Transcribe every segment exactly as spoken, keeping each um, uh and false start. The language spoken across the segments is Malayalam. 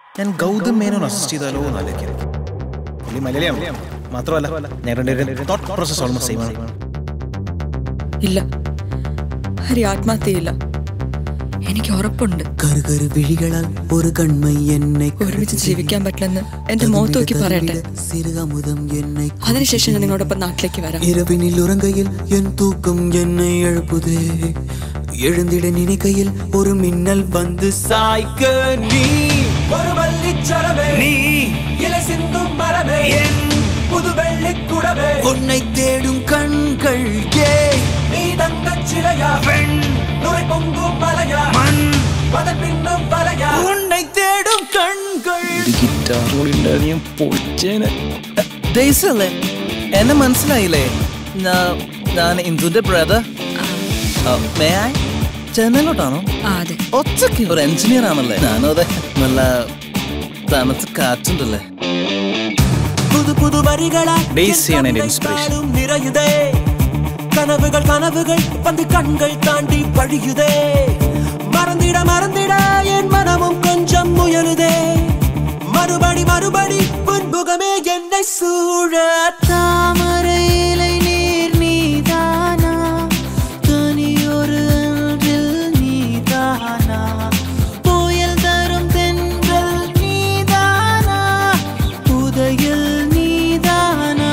ഞാൻ ഗൗതം മേനോൻ അസിസ്റ്റ് ചെയ്താലോ എന്ന് ആലോചിക്കാം. പുള്ളി മലയാളിയാണ് മാത്രമല്ല ഞങ്ങളുടെ തോട്ട് പ്രോസസ് ഓൾമോസ്റ്റ് സെയിം ആണ്. ഇല്ല, ഹരി ആത്മഹത്യയില്ല, എനിക്ക് ഉറപ്പുണ്ട്. കറുകരു വിഴികളാൽ ഒരു കൺമൈ എന്നെ ഒരുമിച്ച് ജീവിക്കാൻ പറ്റില്ലെന്ന് എന്റെ മുഖത്ത് നോക്കി പറയട്ടെ. അതിനുശേഷം ഞാൻ നിങ്ങളോടൊപ്പം നാട്ടിലേക്ക് വരാം. இரவினில் உறங்கையில் என் தூக்கம் என்னை எழுப்புதே. எழுந்திட நினைக்கையில் ஒரு மின்னல் வந்து சாய்க்க நீ ஒரு வள்ளிச்சரமே, நீ இலை சிந்தும் மரமே, என் புது வெள்ளிக்குடமே, உன்னை தேடும் கண்கள் ஏ நீ தங்கச் சிலையா, பெண் நுரை பொங்கும் மலையா, மண் பதன் பின்னும் பலையா, உன்னை தேடும் கண்கள். എന്നെ മനസ്സിലായില്ലേ? ഞാൻ ഇന്ദുന്റെ ബ്രദർ. ചെന്നൈയിലോട്ടാണോ? ഒച്ചക്ക് ഒരു എഞ്ചിനീയർ ആണല്ലേ? ഞാനും അതെ. നല്ല തണുത്ത് കാറ്റുണ്ടല്ലേ? புது புது வரிகளால் ഡേയ്സിയാണ് എന്റെ ഇൻസ്പിറേഷൻ. நிறையுதே கனவுகள் கனவுகள் வந்து கண்கள் தாண்டி பழியுதே. மறந்திட மறந்திட என் மனமும் கொஞ்சம் முயலுதே. மறுபடி மறுபடி புன்முகமே என்னை சூழ. தாமரை இலை நீர் நீதானா, தனியொரு அன்றில் நீதானா, புயல் தரும் தென்றல் நீதானா, புதையல் நீதானா.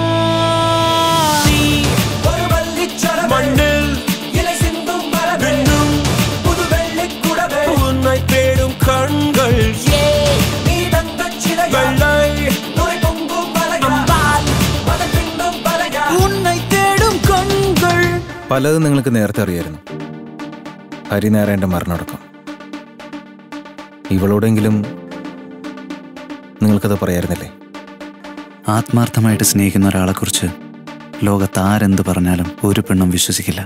நீ ஒரு வள்ளிச்சரம் மண்ணில் இலை சிந்தும் மரபெண்ணும் புது வெள்ளிக்குடமே, உன்னை தேடும் கண்கள் ஏ நீ தங்கச் சிலையா, வெள்ளை நுரை பொங்கும் மலையா, அம்பால் பதன் பின்னும் பலையா, உன்னை தேடும் கண்கள். പലതും നിങ്ങൾക്ക് നേരത്തെ അറിയായിരുന്നു. ഹരിനാരായണന്റെ മരണമടക്കം. ഇവളോടെങ്കിലും നിങ്ങൾക്കത് പറയായിരുന്നില്ലേ? ആത്മാർത്ഥമായിട്ട് സ്നേഹിക്കുന്ന ഒരാളെക്കുറിച്ച് ലോകത്ത് ആരെന്ത് പറഞ്ഞാലും ഒരു പെണ്ണും വിശ്വസിക്കില്ല.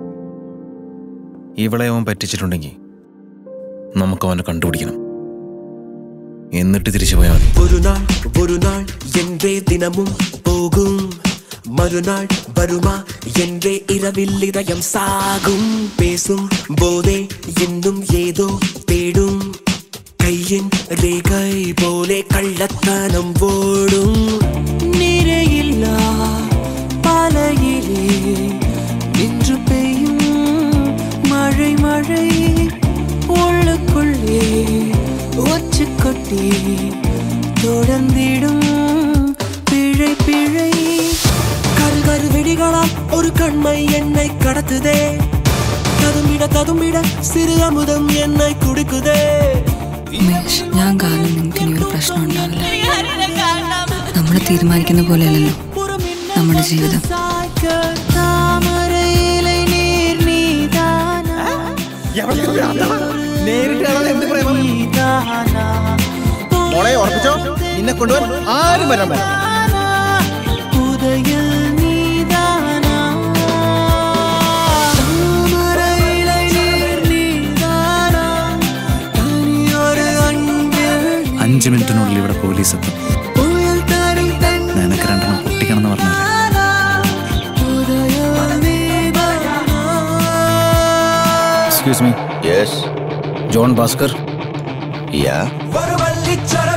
ഇവളെ അവൻ പറ്റിച്ചിട്ടുണ്ടെങ്കിൽ നമുക്ക് അവനെ കണ്ടുപിടിക്കണം, എന്നിട്ട് തിരിച്ചു പോയാൽ മതി. ഒരു നാൾ ഒരു നാൾ എന്റെ ദിനമും പോകും, மறுநாள் வருமா என்றே இரவில் இதயம் சாகும். பேசும் போதே இன்னும் ஏதோ தேடும், கையின் ரேகை போலே கள்ளத்தனம் ஓடும். நிறையில்லா பாலையிலே நின்று பெய்யும் மழை மழை, உள்ளுக்குள்ளே ஒச்சு கொட்டி தொடர்ந்திடும் பிழை பிழை. கரு வெடிகளால் ஒரு கண்மை என்னை கடத்துதே. ததும்பிட ததும்பிட சிறு அமுதம் என்னை குடிக்குதே. ഞാൻ കാരണം നിങ്ങൾക്ക് ഇനി ഒരു പ്രശ്നം ഉണ്ടാവില്ല. നമ്മൾ തീരുമാനിക്കുന്ന പോലെയല്ലല്ലോ നമ്മുടെ ജീവിതം. നിന്നെ കൊണ്ടുപോകാൻ ആരും വരാൻ പറ്റില്ല. അഞ്ച് മിനിറ്റിനുള്ളിൽ ഇവിടെ പോലീസ് എത്തും. നിനക്ക് രണ്ടെണ്ണം പൊട്ടിക്കണം എന്ന് പറഞ്ഞാൽ Excuse me. Yes. John Bhaskar. Yeah.